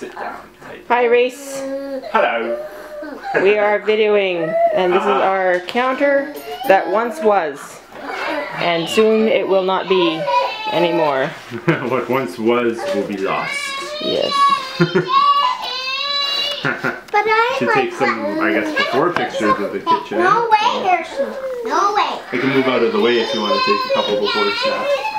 sit down. Hi, Reese. Hello. We are videoing, and this is our counter that once was, and soon it will not be anymore. What once was will be lost. Yes. But I should take some, I guess, before pictures of the kitchen. No way, Hershey. No way. I can move out of the way if you want to take a couple before snaps.